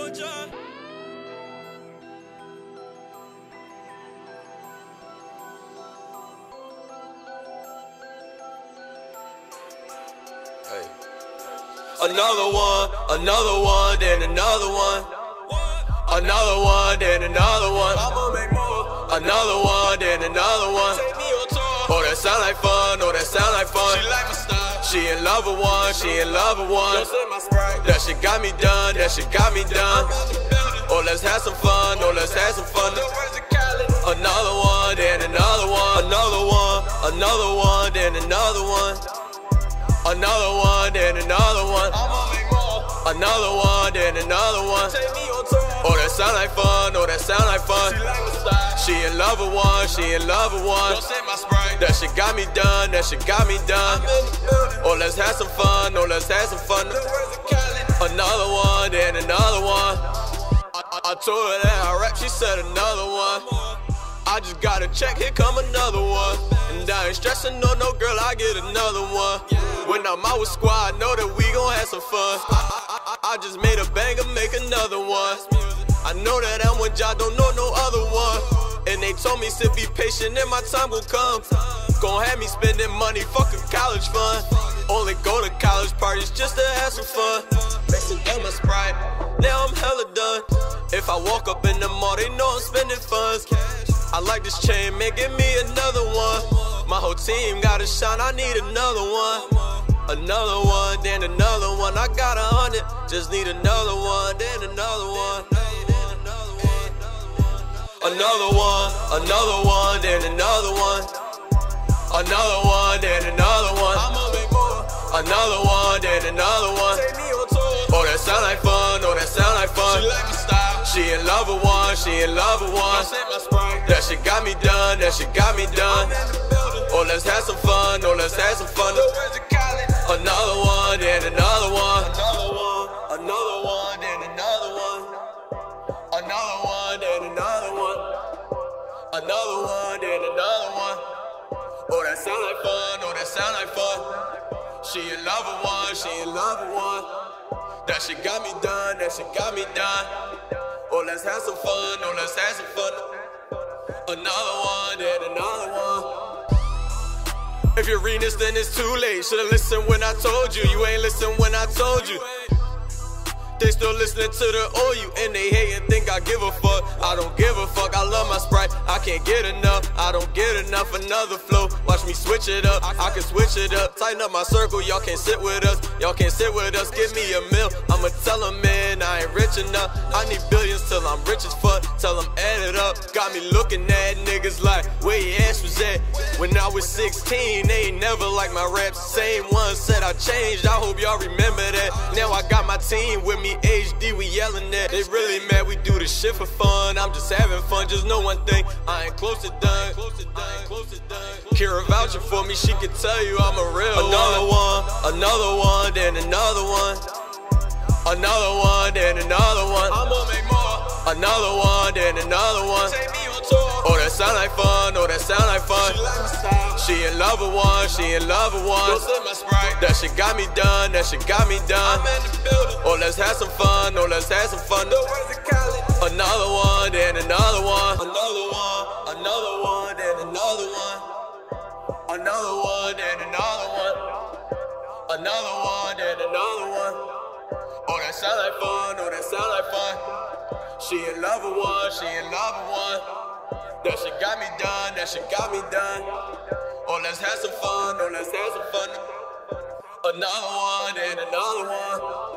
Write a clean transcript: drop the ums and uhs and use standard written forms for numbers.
Hey. Another one, then another one. Another one, then another one. Another one, then another one. Oh, that sound like fun, oh, that sound like fun. She in love with one, she in love with one. That shit got me done, that shit got me done. Oh, let's have some fun, oh, let's have some fun. Another one, then another one. Another one, then another one. Another one, then another one. Another one, then another one. Oh, that sound like fun, oh, that sound like fun. She in love with one, she in love with one. That shit got me done, that shit got me done. Oh, let's have some fun, oh, let's have some fun. Another one, then another one. I told her that I rap, she said another one. I just got a check, here come another one. And I ain't stressing, no girl, I get another one. When I'm out with squad, I know that we gon' have some fun. I just made a banger, make another one. I know that I'm one job, don't know no other one. And they told me to be patient and my time will come. Gon' have me spending money, fuck a college fund. Only go to college parties just to have some fun. Mixing down my Sprite, now I'm hella done. If I walk up in the mall, they know I'm spending funds. I like this chain, man, give me another one. My whole team gotta shine, I need another one. Another one, then another one. I got 100, just need another one, then another one. Another one, then another one. Another one, then another one. Another one, then another one. Oh, that sound like fun, oh, that sound like fun. She in love with one, she in love with one. That shit got me done, that shit got me done. Oh, let's have some fun, oh, let's have some fun. Another one, then another one. Another one, then another one. Another one, then another one. Another one, then another one. Oh, that sound like fun, oh, that sound like fun. She in love with one, she in love with one. That shit got me done, that shit got me done. Oh, let's have some fun, oh, let's have some fun. Another one, then another one. If you're reading this, then it's too late. Should've listened when I told you. You ain't listen when I told you. They still listening to the OU and they hate and think I give a fuck. I don't give a fuck, I love my Sprite. I can't get enough, I don't get enough. Another flow, watch me switch it up. I can switch it up, tighten up my circle. Y'all can't sit with us, y'all can't sit with us. Give me a meal, I'ma tell them, man, I ain't rich enough. I need billions till I'm rich as fuck. Tell them add it up. Got me looking at niggas like where your ass was at. When I was 16, they ain't never like my raps. Same one said I changed, I hope y'all remember that. Now I got my team with me. HD, we yelling at. They really mad, we do this shit for fun. I'm just having fun, just know one thing, I ain't close to done. Kira vouching for me, she can tell you I'm a real one. Another one, then another one. Another one, then another one. I'ma make more. Another one, then another one. Oh, that sound like fun, oh, that sound like fun. She in love with one, she in love with one. That shit got me done, that shit got me done. Oh, let's have some fun, oh, let's have some fun. Another one, then another one. Another one, then another one. Another one, then another one. Another one, then another one. Oh, that sound like fun, oh, that sound like fun. She in love with one, she in love with one. That shit got me done, that shit got me done. Oh, let's have some fun, oh, let's have some fun. Another one, and another one.